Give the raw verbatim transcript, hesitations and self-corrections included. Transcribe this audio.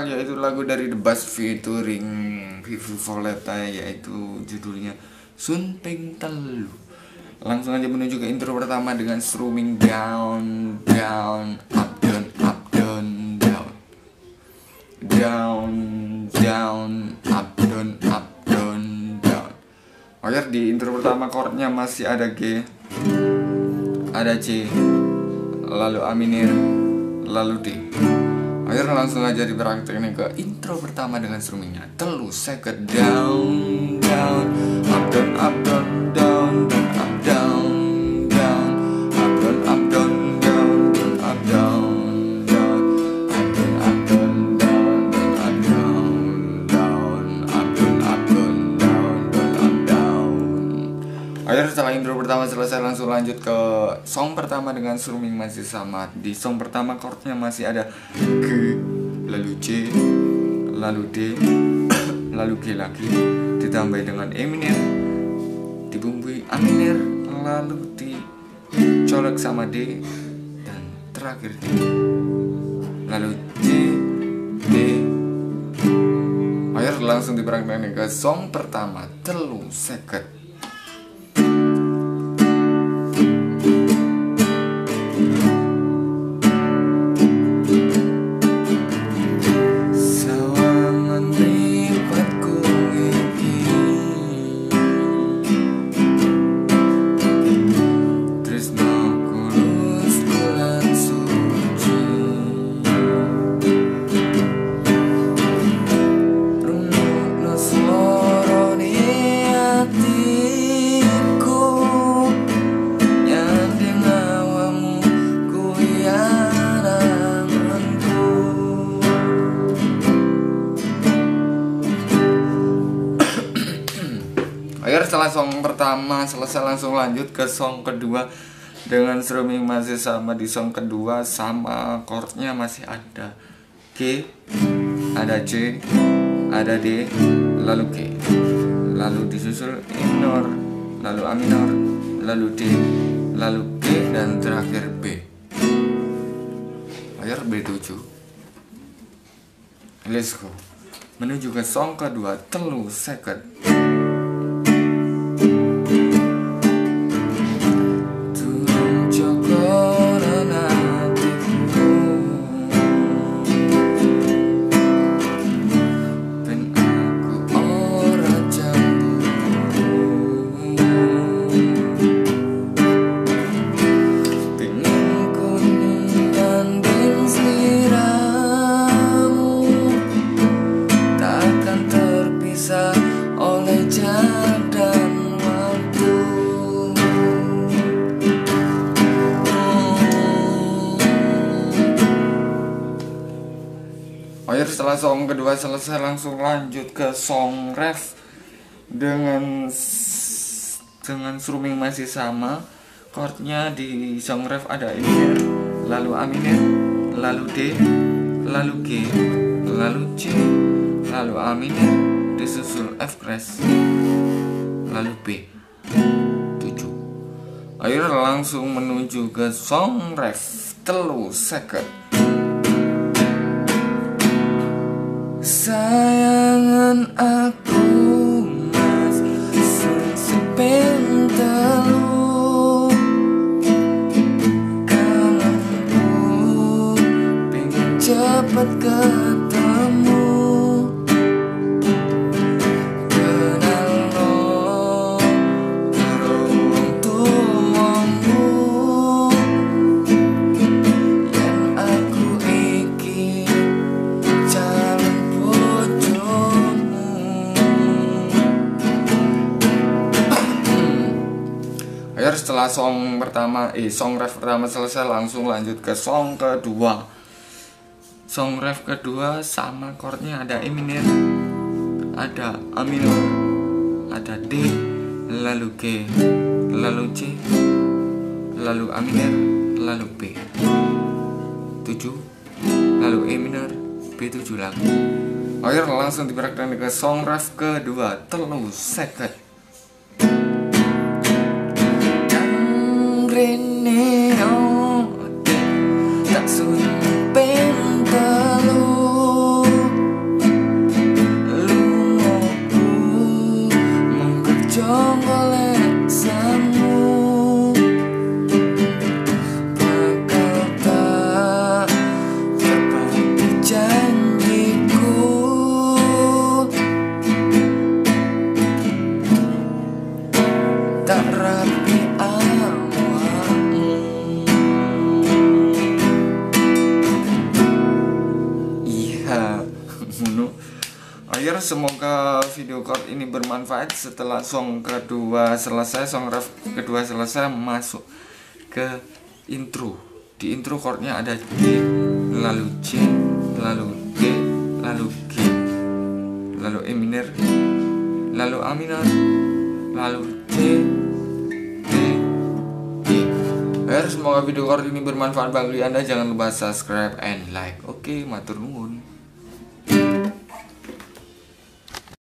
spesial, yaitu lagu dari The Bass featuring Vivi Violeta, yaitu judulnya Sun Ping Telu. Langsung aja menuju ke intro pertama dengan strumming down, down, up, down, up, down, down, down, down, up, down, up, down, down. Oke, di intro pertama chordnya masih ada G, ada C, lalu A minor, lalu D. Akhir langsung aja dipraktekin ke intro pertama dengan strummingnya telu seket down, down, up, down, up, down, down, down, up, down, down, up, down, up, down, down, down, up, down, down, up, down, up, down, down, down, up, down, down, up, down, up, down, down, down, up, down. Akhir setelah intro pertama selesai, langsung lanjut ke song pertama dengan strumming masih sama. Di song pertama chordnya masih ada G, lalu C, lalu D, lalu G lagi, ditambah dengan E minor, dibumbui A minor, lalu dicolek sama D, dan terakhir D, lalu C, D. Akhir langsung dipraktekin ke song pertama telu seket. Akhir setelah song pertama selesai, langsung lanjut ke song kedua dengan strumming masih sama. Di song kedua sama chordnya masih ada G, ada C, ada D, lalu G, lalu disusul E minor, lalu A minor, lalu D, lalu G, dan terakhir B. Akhir B tujuh. Let's go menuju ke song kedua telu seket. Akhir setelah song kedua selesai, langsung lanjut ke song ref dengan dengan strumming masih sama. Chordnya di song ref ada E minor, lalu A minor, lalu D, lalu G, lalu C, lalu A minor, disusul F crash, lalu B tujuh. Akhir langsung menuju ke song ref telu seket. Sayangan aku mas Sun telu, kangenku pengen cepet ketemu. Kenal lo terung tuamu, yang aku iki calon bojomu. Akhir setelah song pertama, eh song ref pertama selesai, langsung lanjut ke song kedua. Song ref kedua sama chordnya ada E minor, ada A minor, ada D, lalu G, lalu C, lalu A minor, lalu B tujuh, lalu E minor, B tujuh lagi. Akhir langsung dipraktekin ke song ref kedua telu seket. Rene tak sumpeng telu, ngono. Akhir semoga video chord ini bermanfaat. Setelah song kedua selesai, song ref kedua selesai, masuk ke intro. Di intro chordnya ada G, lalu C, lalu D, lalu G, lalu E minor, lalu A minor, lalu C, D, E. Akhir semoga video chord ini bermanfaat bagi Anda. Jangan lupa subscribe and like. Oke, matur nuwun.